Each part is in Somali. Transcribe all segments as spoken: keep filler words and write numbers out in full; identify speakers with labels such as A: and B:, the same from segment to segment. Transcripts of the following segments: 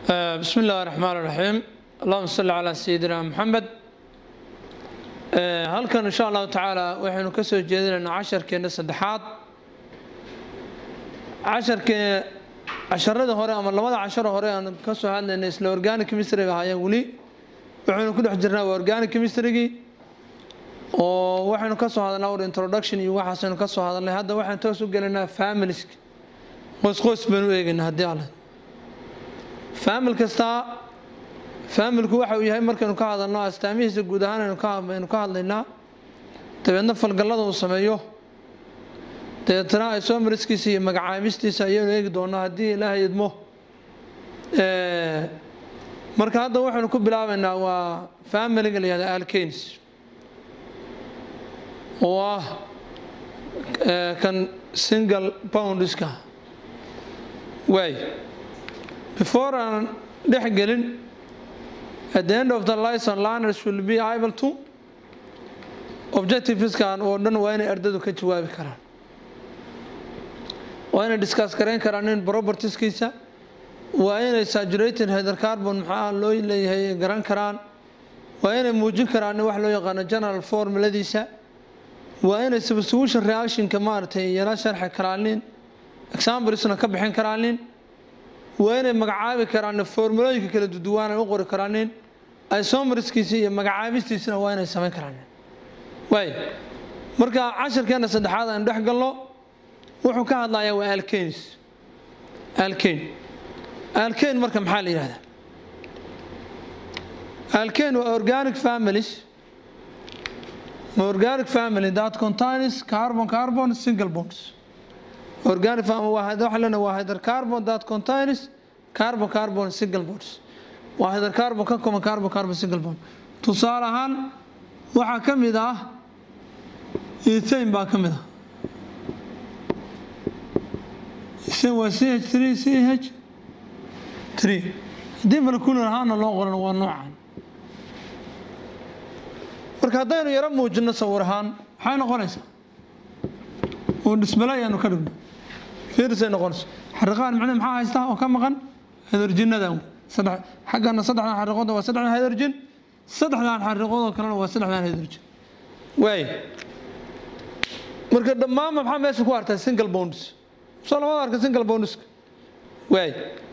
A: بسم الله الرحمن الرحيم اللهم صل على سيدنا محمد halkan insha Allah taala waxaynu ka soo jeedinaynaa casharkeena saddexaad casharkee casharada hore ama labada cashar hore aan ka soo hadlaynay isla organic chemistry ahaayeen wali waxaynu ku dhex jirnaa organic chemistry oo waxaynu ka soo hadalnaa introduction iyo waxaasaynu ka soo hadalnay hadda waxaan toos u galaynaa families qoys qoys baan u eegaynaa haddii Allah family kasta family ku waxa uu yahay markaynu ka hadalno astaamihiisa guud ahaan aynu ka aynu ka hadlaynaa tabeedna falgallada uu sameeyo deetana isomeriskiisa iyo magacaabistiisa ayaynu eegi doonaa haddii Ilaahay idmo ee marka hadda waxaynu ku bilaabaynaa waa family-ga la yiraahdo alkanes oo ah kan single bonds-ka way before aan dhex gelin at the end of the lesson learners will be able to objectives kan oo dhan waa inay ardaydu ka jawaabi karaan waa inay discuss gareyn karaan in properties-kiisa waa inay saturated hydrocarbon maxaa loo leeyahay garan karaan waa inay muujin karaan wax loo yaqaan general formuladiisa waa inay substitution reaction ka maartay yana sharxi karaan examples-na ka bixin karaan waa inay magacaabi karaan formulooyinka kala duwan ay u qori karaan isomeriskiisa iyo magacaabistiisana waa inay sameyn karaan way marka casharkeena saddexaad aan dhex galno wuxuu ka hadlayaa waa alkanes alkane alkane marka maxaa la yiraahdaa alkane waa organic families organic family that contains carbon carbon single bonds organic family waa hydrogen waa hydrocarbon that contains carbon carbon single bonds waa hydrocarbon ka kooban carbon carbon single bond tusaale ahaan waxa kamid ah ethane baa kamid ah ethane waa C H three C H three hadii molecular ahaan loo qoran waa noocan marka hadaynu yara muujino sawir ahaan waxay noqonaysaa oo display aanu ka dhigno fiirsay noqonayso xariiqan macnaheedu maxaa haysta oo ka maqan hydrogenada saddex xaqana saddexdan xariiqood waa saddexdan hydrogen saddexdan xariiqood kalena waa saddexdan hydrogen way marka dhammaan maxaa meesha ku artay single bonds soo lama arka single bonds way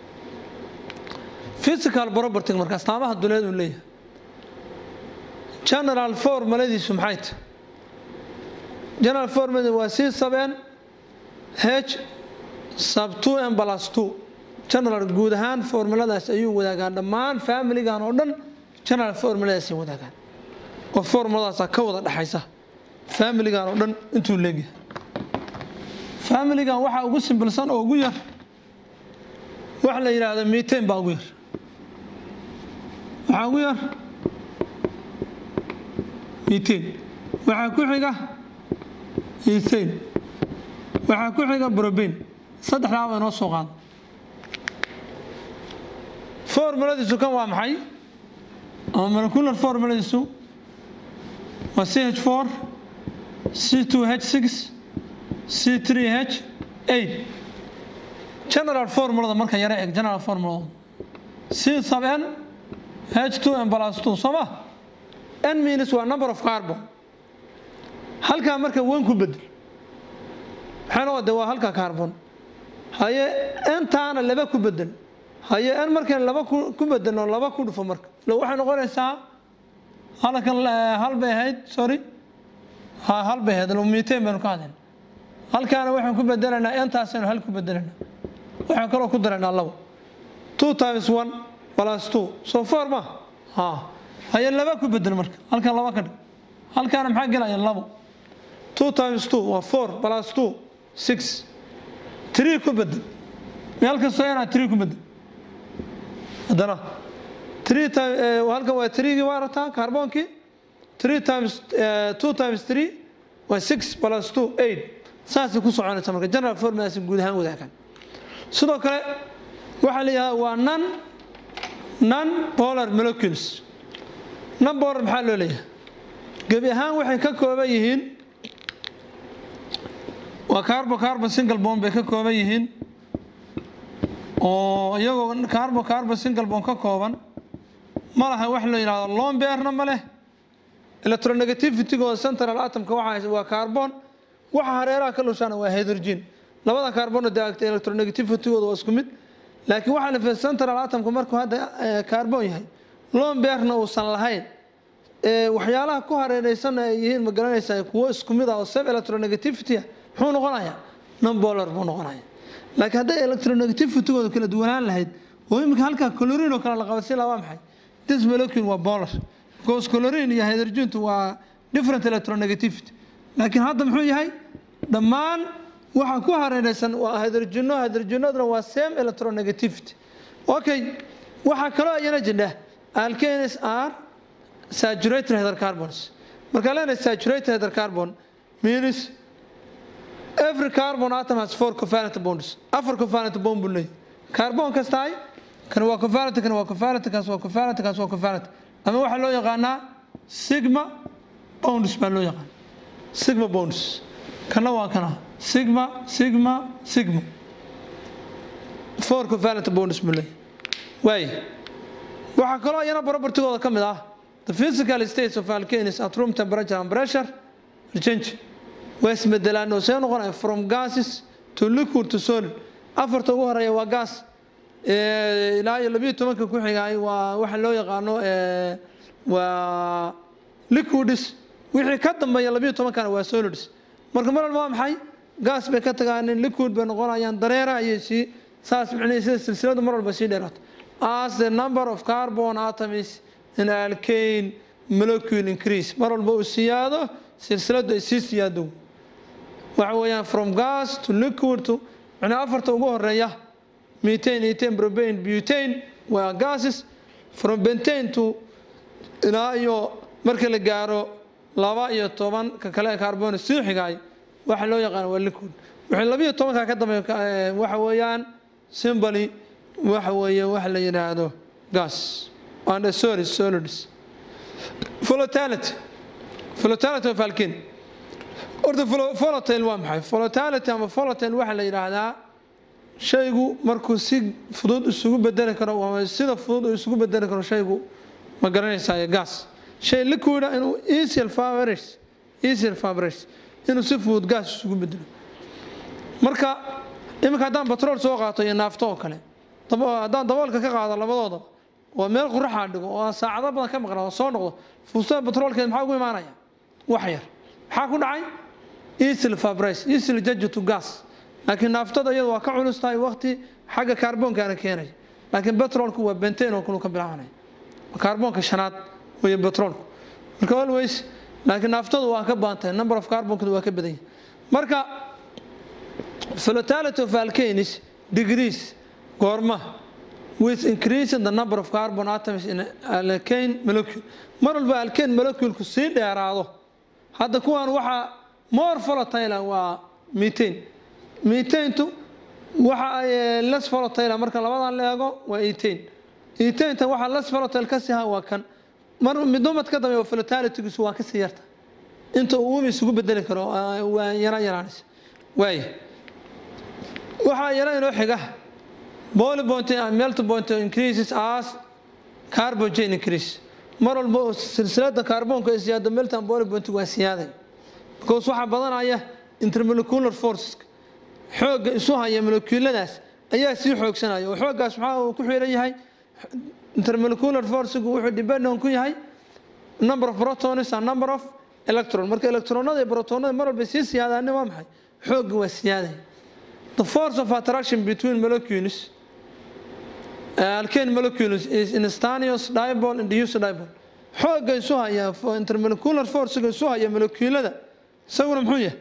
A: physical property marka astaamaha duleed uu leeyahay general formuladiisu maxay tahay general formula waa C seven H sub two and plus two general guud ahaan formuladaas ayuu wadaagaan dhammaan family-gan oo dhan general formuladaas ay wadaagaan oo formuladaas ka wada dhaxaysa family-gan oo dhan intuu leeyahay family-gan waxa ugu simbilsan oo ugu yar wax la yiraahdo methane baa ugu yar waxa ugu yar methane waxa ku xiga ethane waxa ku xiga propane saddexdaa waa inoo soo qaad formuladiisu kan waa maxay ama molecular formuladiisu waa C H four C two H six C three H eight general formulada marka yara eeg general formula C seven H two and plus two sama n minus waa number of carbon halka marka one ku bedel waxaan wada waa halka carbon haye intaana laba ku bedel haye an markan laba ku bedelno laba ku dhufo marka loo waxa noqonaysaa halkan hal bay ahayd sorry ha hal bay ahayd loo methane baan ka hadin halkaana waxaan ku bedelanaa intaasna hal ku bedelana waxaan kale ku daranaa labo two times one plus two so four ma ha haye laba ku bedel marka halkan laba ka dhig halkaana maxaa galaya labo two times two waa four plus two six three ku bedel meel ka soo yana three ku bedel hadana three times halka waa three gi waarata carbonki three times two times three waa six plus two eight saasi ku soconaysa marka general formula guud ahaan wadaagan sidoo kale waxa la yiraahdaa waa non non polar molecules non polar maxaa loo leeyahay gabi ahaan waxay ka kooban yihiin waa carbon carbon single bond bay ka kooban yihiin oo iyagoo carbon carbon single bond ka kooban ma laha wax la yiraahdo lone pairna ma leh electronegativity go central atomka waxa waa carbon waxa hareeraha ka lushana waa hydrogen labada carbon daagta electronegativity gooda waa isku mid laakiin waxa la fiirsan central atomka markuu hadda carbon yahay lone pairna uu san lahayn ee waxyaalaha ku hareeraysan ay yihiin ma garanaysaa kuwa isku mid ah oo sub electronegativity wuxuu noqonayaa non polar buu noqonayaa laakiin hadda electronegativity gooda kala duwanaan lahayd oo imika halka chlorine oo kala la qabsan lahaa maxay this molecule waa polar because chlorine iyo hydrogen waa different electronegativity laakiin hadda muxuu yahay dhammaan waxa ku hareeraysan waa hydrogen hydrogenadna waa same electronegativity okay waxa kale oo ayana jirta alkanes are saturated hydrocarbons marka la saturated hydrocarbon means every carbon atom has four covalent bonds afar covalent bond buu leeyahay carbon kasta ay kan waa covalent kan waa covalent kaas waa covalent kaas waa covalent ama waxa loo yaqaanaa sigma bonds baa loo yaqaan sigma bonds kana waa kana sigma sigma sigma four covalent bonds buu leeyahay way waxa kale oo ayana property-gooda kamid ah the physical states of alkanes at room temperature and pressure change was bedelaan oo soo noqonay from gases to liquid to solid afarta ugu horeeya waa gas ee ilaa iyo laba iyo toban ku xigay waa waxa loo yaqaano ee waa liquids wixii ka dambeeya laba iyo toban kana waa solids marka mar walba maxay gas bay ka tagaan liquid bay noqonayaan dareere ayay si saas macnaheedu silsiladu mar walba si dheeraad as the number of carbon atoms in alkane molecule increase mar walba uu siyaado silsiladu ay si siyaado waxa weeyaan from gas to liquid to ana afarta ugu horeeya methane ethane propane butane waa gases from pentane to ilaa iyo marka la gaaro laba iyo toban ka kale carbon si xigay waxa loo yaqaan waa liquid wixii laba iyo toban ka dambeeya waxa weeyaan simply waxa weeye wax la yiraahdo gas and sorry solids volatility volatility of alkane orda volatile waa maxay volatility ama volatile waxa la yiraahdaa shaygu markuu si fudud isugu bedeli karo waa sida fudud isugu bedeli karo shaygu ma garanaysaa gas shay liquid inuu easy favorite easy favorite inuu si fudud gas isugu bedelo marka imika hadaan petrol soo qaato iyo naafto oo kale hadaan daboolka ka qaado labadooda oo meel qurax ah dhigo oo saacado badan ka maqnaa soo noqdo fuusta petrolkeed maxaa ugu imaanaya wax yar maxaa ku dhacay easy favorite easy judge to gas laakiin naaftada iyadu waa ka culus tahay waqti xagga kaarboonka aan keenay laakiin petrolku waa pentane oo kale ka bilaabanay kaarboonka shanaad way petrolku marka always laakiin naaftada waa ka baantay number of carbonku waa ka badan marka volatility of alkanes degrees gorma with increasing the number of carbon atoms in alkane molecule mar walba alkane molecule ku sii dheeraado hadda kuwan waxa more volatile waa methane methane to waxa ay less volatile marka labadan la eego waa ethane ethane ta waxa less volatile ka sii waa kan mar midnimad ka dambeeyo volatility-giisu waa ka sii yarta inta uu isugu bedeli karo waa yara yaraanis way waxa yara inoo xiga boiling point and melting point increases as carbon chain increase mar walba silsilada kaarboonka ay siyaado melting and boiling point waa siyaaday because waxa badanaya intermolecular forces xoog isu haya molecularadaas ayaa si xoogsanaya oo xoogaas waxa uu ku xiran yahay intermolecular force wuxuu depend on ku yahay number of protons and number of electrons marka electronada iyo protonada mar walba si siyaadaan waa maxay xoog waa siyaaday the force of attraction between molecules alkane molecules is instantaneous dipole induced dipole xoog isu haya intermolecular force isu haya molecularada isaguna muxuu yahay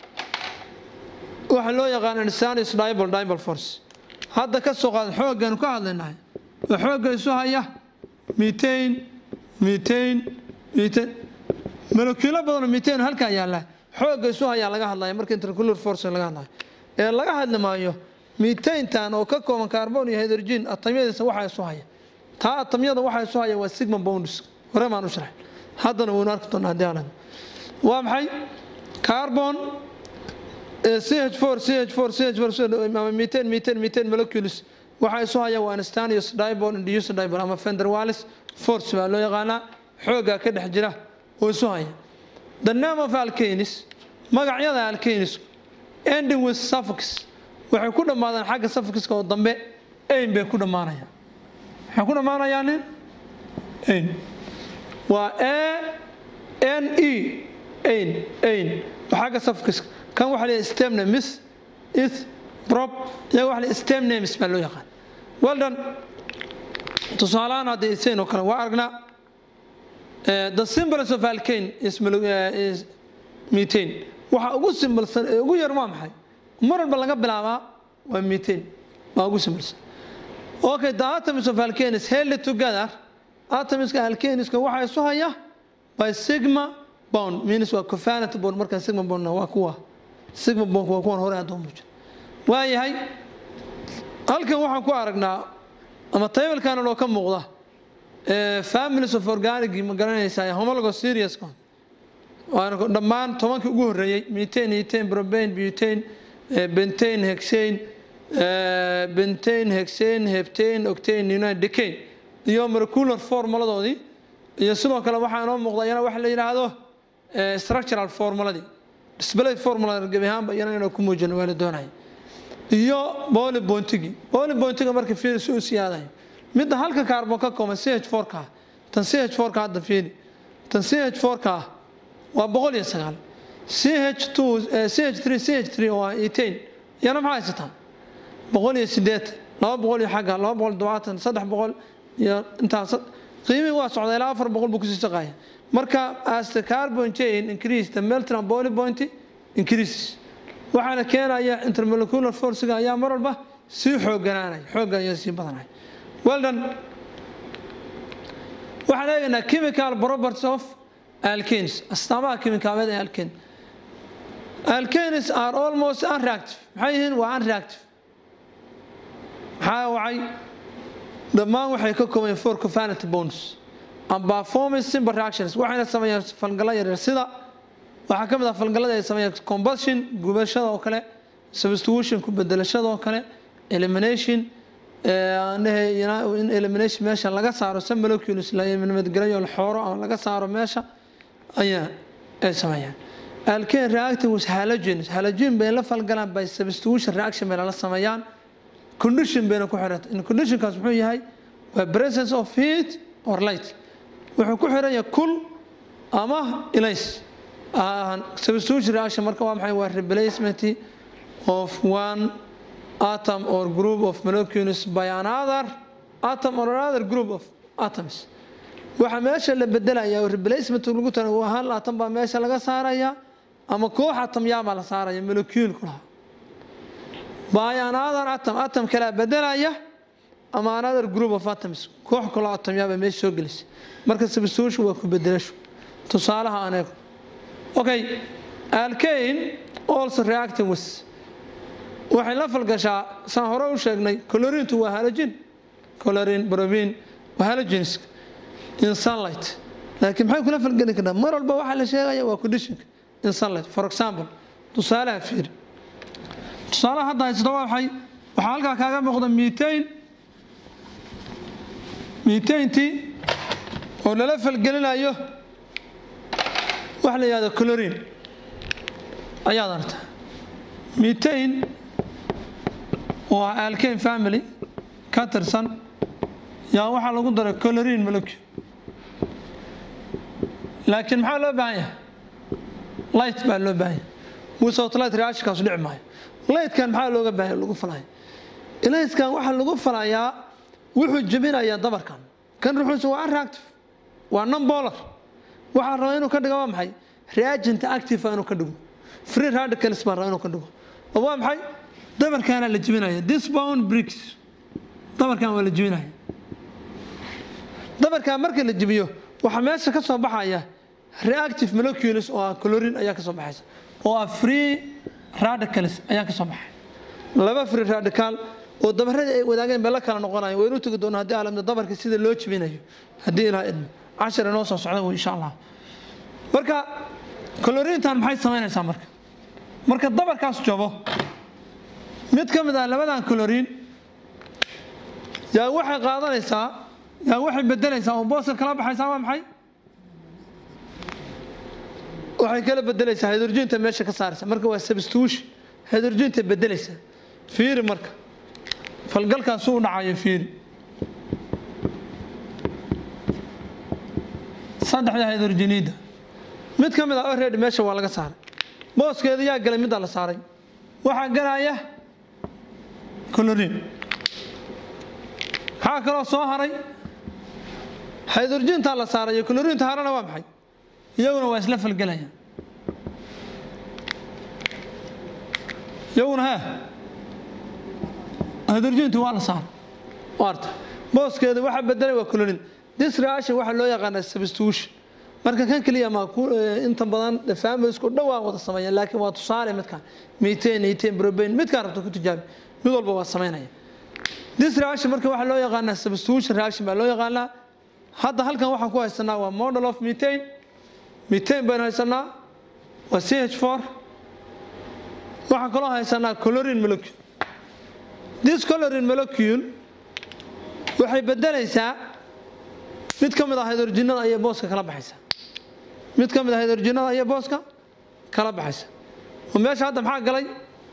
A: waxa loo yaqaan instantaneous dipole dipole force hadda ka soo qaad xoogan ka hadlaynahay xoog isu haya methane methane methane molecular badan methane halka yaala xoog isu haya laga hadlayo marka intermolecular force laga hadlayo ee laga hadlamayo methane tan oo ka kooban carbon iyo hydrogen atomyadiisa waxa isu haya ta atomyada waxa isu haya waa sigma bonds hore maan u sharax haddana wuu arki doonaa hadaan waa maxay carbon C H four C H four C H four ama methane methane methane molecules waxa isu haya waa instantaneous dipole induced dipole ama van der Waals force baa loo yaqaanaa xooga ka dhex jira oo isu haya. The name of alkanes magacyada alkanes ending with suffix waxay ku dhamaadaan xagga suffixka oo dambe ain bay ku dhamaanayaan. waxay ku dhamaanayaan ain waa a n e ain ain xagga suffix kan waxa la stem name is is prop ya waxa la stem names baa loo yaqaan. well done tusaalaan hadii iseen oo kale waa aragnaa the symbols of alkane is is methane waxa ugu simbolsan ee ugu yar waa maxay mar walba laga bilaabaa waa methane waa ugu simbolsan. okay the atoms of alkane is held together atoms ka alkane iska waxa isu haya by sigma bond means waa covalent bond marka sigma bond waa kuwa sigma bond waa kuwan hore adoon muujiyo waa yahay halkan waxaan ku aragnaa ama table-kan loo ka muuqda ee families of organic ma garanaysaa homologous series kan waana dhammaan tobankii ugu horeeyay methane ethane propane butane pentane hexane pentane hexane heptane octane unite decane iyo molecular formuladoodii iyo sidoo kale waxa inoo muuqda iyana wax la yiraahdo structural formuladii display formula gabi ahaan iyana inuu ku muujino waa la doonay iyo polybontigi polybontigi marka fiiris uu siyaadayo mid halka carbon ka kooban C H four ka tan C H four ka hadda fiiri tan C H four ka waa boqol iyo sagaal C H two C H three C H three waa ethane yana maxay haysataa boqol iyo siddeed laba boqol iyo xagga laba boqol iyo todobaatan saddex boqol iyo intaas qiimihi waa socday ilaa afar boqol buu ku sii shaqeeyaa marka as the carbon chain increase the melting and boiling point increases waxaana keenaya intermolecular force ayaa mar walba sii xooganaanay xooga ayaa sii badanay. well done waxaan eegnaa chemical properties of alkanes astaamaha kimikaaleed ee alkane. alkanes are almost unreactive maxay yihiin waa unreactive maxaa wacay dhammaan waxay ka kooban four covalent bonds and perform simple reactions waxayna sameeyaan falgala yar sida waxa kamid ah falgalada ay sameeyaan combustion gubashada oo kale substitution ku bedelashada oo kale elimination in elimination meesha laga saaro some molecules la eliminate garayo la xooro ama laga saaro meesha ayaa ay sameeyaan. alkane reacting with halogens halogen bay la falgalaan by substitution reaction bay la sameeyaan condition bayna ku xiran in condition kaas wuxuu yahay waa presence of heat or light wuxuu ku xiran yahay cool ama ilays substitution reaction marka waa maxay waa replacement of one atom or group of molecules by another atom or another group of atoms waxa meesha la bedelaya replacement lagu tan waa hal atom baa meesha laga saaraya ama koox atom yaa la saaraya molecule kula by another atom atom kala bedelaya ama another group of atoms koox kala atom yaa meesha soo gelis marka substitution waa ku bedelasho tusaalaha anaga. okay alkane also reacting with waxay la falgashaa saan hore u sheegnay chlorine waa halogen chlorine bromine waa halogens in sunlight laakiin maxay kula falgali kartaa mar walba waxa la sheegaya waa condition in sunlight. for example tusaalaha fiir tusaalaha hadda haysto waxay waxa halka kaaga muuqda methane methane tii oo la falgalinayo wax la yiraahdo chlorine ayaa darta methane waa alkane family ka tirsan yaa waxa lagu daray chlorine molecule laakiin maxaa loo baahan yahay light baa loo baahan yahay without light reaction kaas dhici maayo. light kan maxaa looga baahan yahay lagu falay light kan waxa lagu falayaa wuxuu jabinayaa dabarkan kan ruuxu waa reactive waa non polar waxa rabaa inuu ka dhigo waa maxay reagent active inuu ka dhigo free radicals baa rabaa inuu ka dhigo waa maxay dabarkan la jabinaya this bound bricks dabarkan waa la jabinaya dabarkan marka la jabiyo waxa meesha ka soo baxaya reactive molecules oo chlorine ayaa ka soo baxaysa oo free radicals ayaa ka soo baxay laba free radical oo dabarada ay wadaageen baa la kala noqonaya way inuu tagi doonaa hadii aalamda dabarka sida loo jabinayo hadii ilaa idmo cashar inoo soo socda insha Allah. marka chlorine tan maxay sameynaysaa marka marka dabarkaas jabo mid ka mid ah labadan chlorine yaa waxay qaadanaysaa yaa waxay bedelaysaa oo booska kala baxaysaa waa maxay waxay kala bedelaysaa hydrogen-ta meesha ka saaraysa marka waa substitution hydrogen-ta bedelaysa fiiri marka falgalkaas uu dhacayo fiiri saddexda hydrogenida mid ka mid ah already meesha waa laga saaray booskeeda yaa galay mid la saaray waxa galaya chlorine waxa kale oo soo haray hydrogen-ta la saaray chlorine-ta harana waa maxay iyaguna waa isla falgalayaan iyaguna ha hydrogen-ta waa la saaray waarta booskeeda waxa bedelay waa chlorine this reaction waxa loo yaqaan substitution marka kan kaliya ma ku inta badan families ku dhawaa wada sameeyaan laakiin waa tusaale midkan methane ethane propane midka rabto ku tijaabi mid walba waa sameynaya this reaction marka waxa loo yaqaan substitution reaction baa loo yaqaanaa hadda halkan waxaan ku haysanaa waa model of methane methane baan haysanaa waa C H four waxaan kaloo haysanaa chlorine molecule this chlorine molecule waxay bedelaysaa mid ka mid ah hydrogenada ay booska kala baxaysa mid ka mid ah hydrogenada ay booska kala baxaysa oo meesha hadda maxaa galay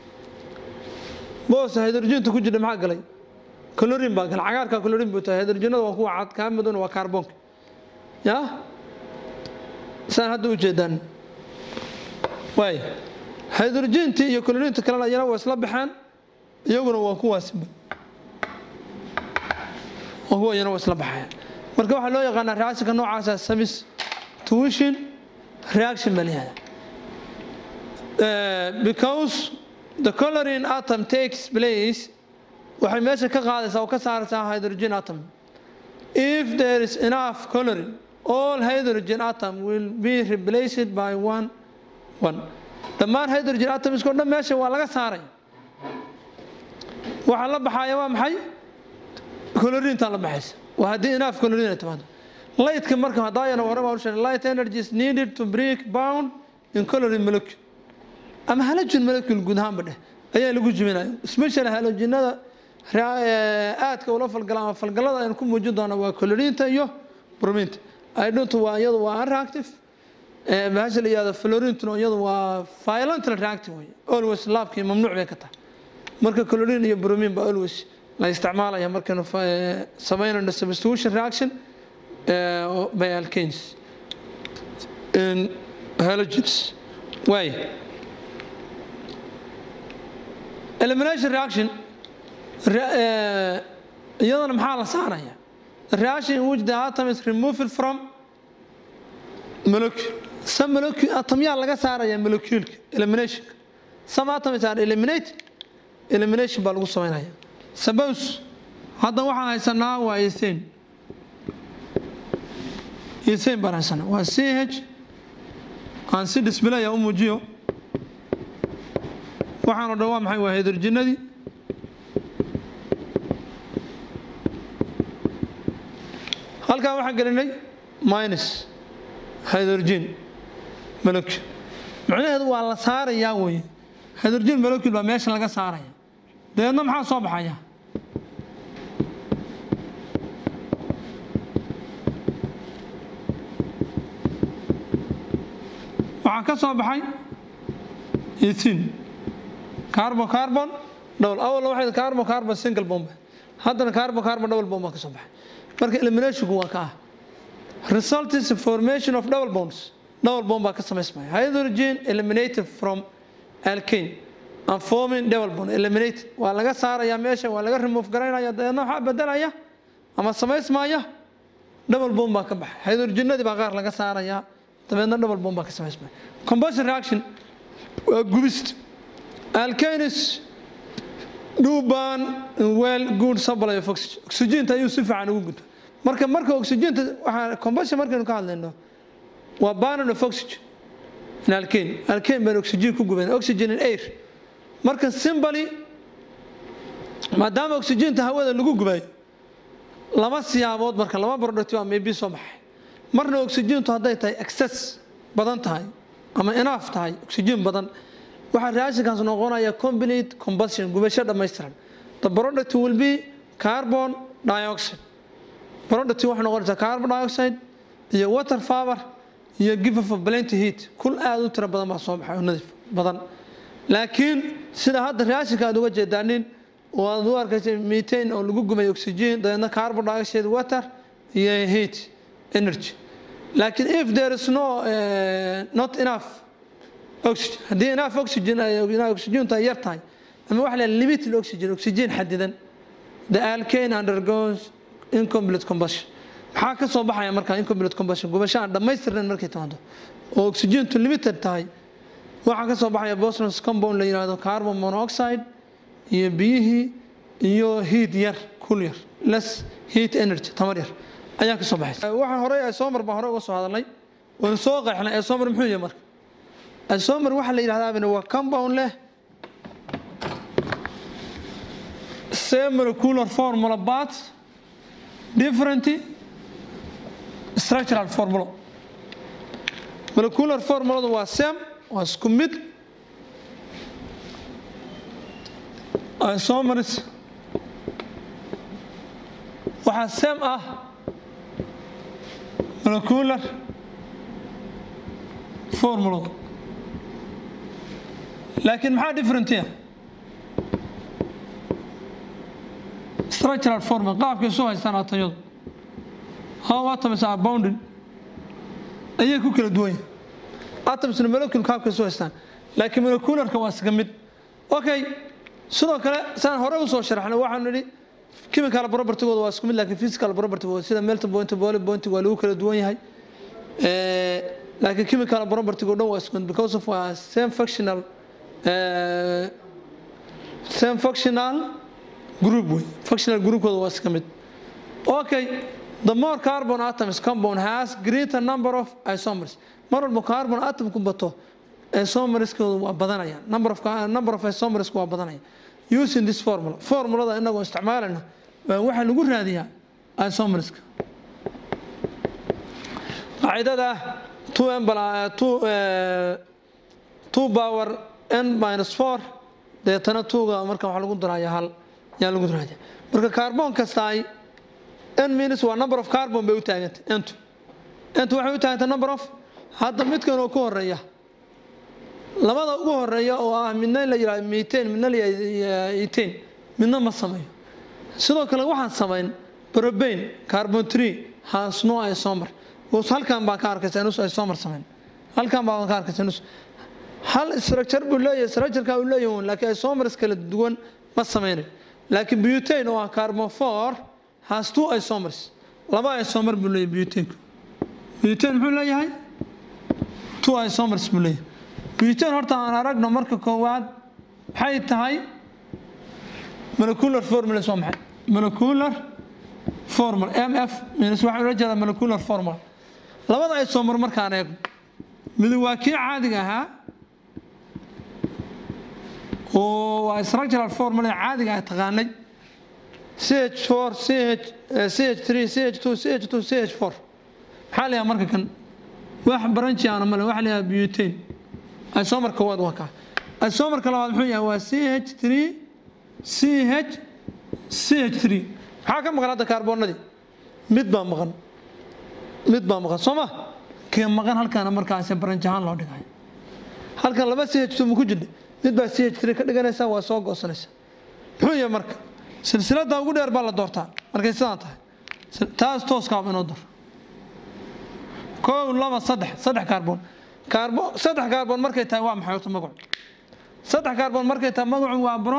A: boos hydrogen-ta ku jira maxaa galay chlorine baa galay cagaarka chlorine buu tahay hydrogenada waa kuwa cad ka midna waa carbon ya san hadda u jeedaan way hydrogen-ta iyo chlorine-ta kala ayana waa isla baxaan iyaguna waa kuwaas oo kuwa ayana waa isla baxayaan marka waxa loo yaqaan reaction noocaas ah substitution reaction baa leeyahay because the chlorine atom takes place waxay meesha ka qaadaysaa oo ka saaraysaa hydrogen atom if there is enough chlorine all hydrogen atom will be replaced by one one dhammaan hydrogen atoms oo dhan meesha waa laga saaray waxa la baxaya waa maxay chlorine ta la baxaysa وهذه enough chlorine تمام light كم مركب هدايا أنا ورا ما light energy is needed to break bound in chlorine molecule أما halogen molecule جودهم بده أيه اللي جوج منها especially halogen هذا آت كولا فالقلام فالقلام أنا يكون موجود أنا وكلورين تيو برومينت I don't want يض waa reactive بهذا اللي هذا فلورين تنو يض waa violent reactive always lab كي ممنوع بكتة مركب كلورين هي برومين always لا يستعملها يا مركب سمينا substitution reaction by alkanes in halogens way elimination reaction iyadana maxaa la saaraya reaction in which the atom is removed from molecule some molecule atom yaa laga saaraya molecule elimination some atoms are eliminated elimination baa lagu sameynaya suppose hadda waxaan haysanaa waa ethane ethane baan haysanaa waa C H aan si display u muujiyo waxaan oo dhawaa maxay waa hydrogenadii halkaan waxaan gelinay minus hydrogen molecule macnaheedu waa la saarayaa weeye hydrogen molecule baa meesha laga saaraya deedna maxaa soo baxaya waxaa ka soo baxay ethene carbon carbon double awal waxay carbon carbon single bond haddana carbon carbon double bond ka soo baxay marka elimination waa ka result is formation of double bonds double bond baa ka samaysmay hydrogen eliminated from alkane and forming double bond eliminated waa laga saaraya meesha waa laga remove gareynaya deedna waxa bedelaya ama samaysmaya double bond baa ka baxay hydrogenadii baa qaar laga saaraya dabeedna double bond baa ka samaysmay combustion reaction waa gubist alkanes do burn well good supply of oxygen oxygen tayo si fiican ugu gudbo marka marka oxygen waxa combustion markaynu ka hadlayno waa burn of oxygen in alkane alkane baa oxygen ku guban oxygen in air marka simply maadaama oxygen ta hawada lagu gubay laba siyaabood marka laba product waa maybe soo baxay marna oxygen to haday tahay excess badan tahay ama enough tahay oxygen badan waxa reaction noqonaya complete combustion gubasho dhameystiran the product will be carbon dioxide product waxa noqonaysa carbon dioxide iyo water vapor iyo give off plenty heat kul aad u tira badan ma soo baxay nadiif badan laakiin sida hadda raashinka aad uga jeedaanin oo aad u arkaysay methane oo lagu gumay oxygen dadna carbon dioxide water iyo heat energy laakiin if there is no uh, not enough oxygen hadii enough oxygen ay oxygen ta yar tahay ama wax la limited oxygen oxygen xadidan the alkane undergoes incomplete combustion waxa ka soo baxaya marka incomplete combustion gubasho dhameystirnaan markay taado oo oxygen to limited tahay waxa ka soo baxaya poisonous compound la yiraahdo carbon monoxide iyo biyihii iyo heat yar cool yar less heat energy tamar yar ayaa ka soo baxay waxa hore ay soo mar baa hore uga soo hadalnay oo soo qeexnay ay soo mar muxuu yahay marka ay soo mar waxa la yiraahdaa waa compound leh same molecular formula but different structural formula molecular formula waa same waa isku mid isomers waxa same ah molecular formula laakiin maxaa different ah structural formula qaabka soo haystaan atayadu how atoms are bounded ayay ku kala duwan atoms and molecules qaabka soo haystaan laakiin molecularka waa isga mid okay sidoo kale saan hore u soo sharaxnay waxaan nidhi chemical property waa isku mid laakiin physical property waa sida melting point boiling point waa lagu kala duwan yahay ee laakiin chemical property oo dhan waa isku mid because of uh, same functional uh, same functional group way functional group kooda waa isku mid okay the more carbon atoms compound has greater number of isomers mar walba carbon atom ku bato isomers kooda waa badanaya number of number of isomers waa badanaya using this formula formulada inagu isticmaalana waxa lagu raadiyaa isomers qaydada two n two two power n minus four deetana two ga marka waxa lagu darayaa hal yaa lagu darayaa marka carbon kasta ay n minus waa number of carbon bay u taagantay n two n two waxay u taagantay number of hadda midkan oo ku horeeya labada ugu horeeya oo ah midna la yiraahdo methane midna la yiraahdo ethane midna ma sameeyo sidoo kale waxaan sameyn propane carbon three has no isomer oo halkan baa ka arkaysaa inuu isomer sameyn halkan baa ka arkaysaa inuu hal structure buu leeyahay structure ka uu leeyahay laakiin isomers kala duwan ma sameeyay laakiin butane oo ah carbon four has two isomers laba isomer buu leeyahay butane butane muxuu leeyahay two isomers buu leeyahay butane horta aan aragno marka koowaad waxay tahay molecular formula soo maxay molecular formula mf minus waxa la jeedaa molecular formula labada isomer markaan eegno mid waa kii caadiga ahaa oo waa structural formula caadiga ah taqaanay C H four C H C H three C H two C H two C H four xaalaya marka kan wax branch aan ma wax la butane isomer kowaad waa ka isomer kale wuxuu yahay waa C H three C H C H three waxa ka maqan hada carbonadii mid baa maqan mid baa maqan soma kee maqan halkaan markaas branch ahaan loo dhigay halkan laba C H two ma ku jidhay mid baa C H three ka dhiganaysa waa soo goosanaysa wuxuu yahay marka silsilada ugu dheer baa la doortaa markay sidaan tahay taas toos ka inoo door koow laba saddex saddex carbon carbon saddex carbon markay tahay waa maxay magac saddex carbon markay tahay magacu waa bro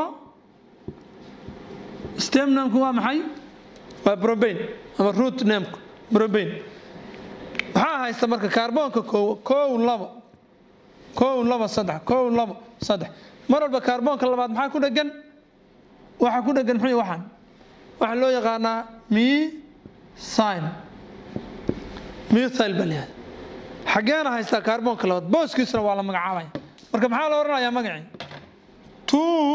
A: stem name ku waa maxay waa propane ama root name propane waxa haysta marka carbonka koow koow laba koow laba saddex koow laba saddex mar walba carbonka labaad maxaa ku dhagan waxa ku dhagan maxay waxan waxa loo yaqaanaa methyl methyl baliyaad xageena haysta carbonka labaad booskiisna waa la magacaabay marka maxaa la oranayaa magacii two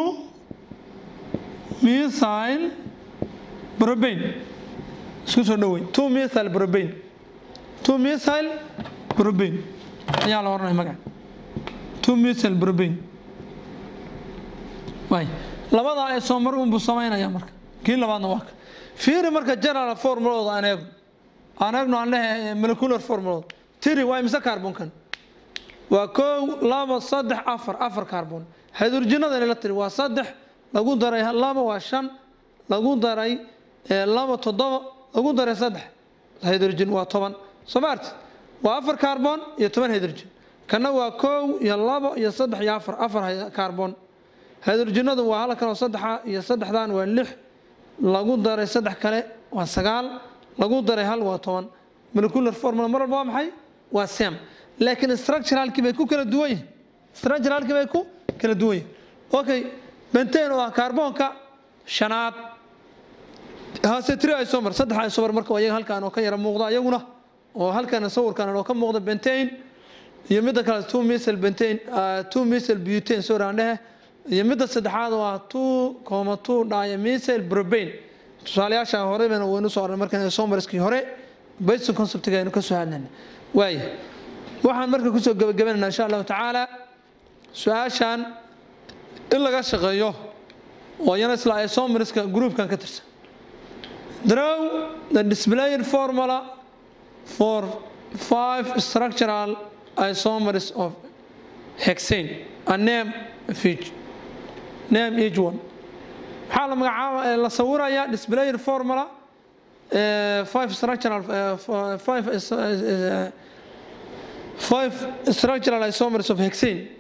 A: methyl propane isku soo dhaweey two methyl propane two methyl propane ayaa la oranayaa magac two methyl propane way labada ay soo mar uun buu sameynaya marka kii labaadna waa fiiri marka general formula aan eegno aan eegno aan leeyahay molecular formula tiri waa imisa carbon-kan waa kow laba saddex afar afar carbon hydrogenada la tiri waa saddex lagu daray laba waa shan lagu daray laba toddoba lagu daray saddex hydrogen waa toban somaart waa afar carbon iyo toban hydrogen kana waa kow iyo laba iyo saddex iyo afar afar carbon hydrogenadu waa hal kale oo saddex iyo saddexdan waa lix lagu daray saddex kale waa sagaal lagu daray hal waa toban molecular formula mar walba waa maxay waa same laakiin structuralki bay ku kala duwan yihiin structuralki bay ku kala duwan yihiin okay bentane waa carbonka shanaad haase three isomer saddex isomer marka ayaga halkaan oo ka yara muuqda ayaguna oo halkaan sawirkaan oo ka muuqda bentane iyo mid kale two methyl bentane two methyl butane soo raandhe iyo mid saddexaad waa two comma two dimethyl propane tusaalayaasha hore baan waynu soo arnay markaan isomerskii hore basic concept-ga aynu ka soo hadlaynay way waxaan marka ku soo gabagabeynaa insha Allah taala su'aashan in laga shaqeeyo oo yana isla isomerska groupkan ka tirsan draw the displayed formula for five structural isomers of hexane and name each name each one حال magacaaba la sawiraya displayed formula uh, five structural uh, five uh, five structural isomers of hexane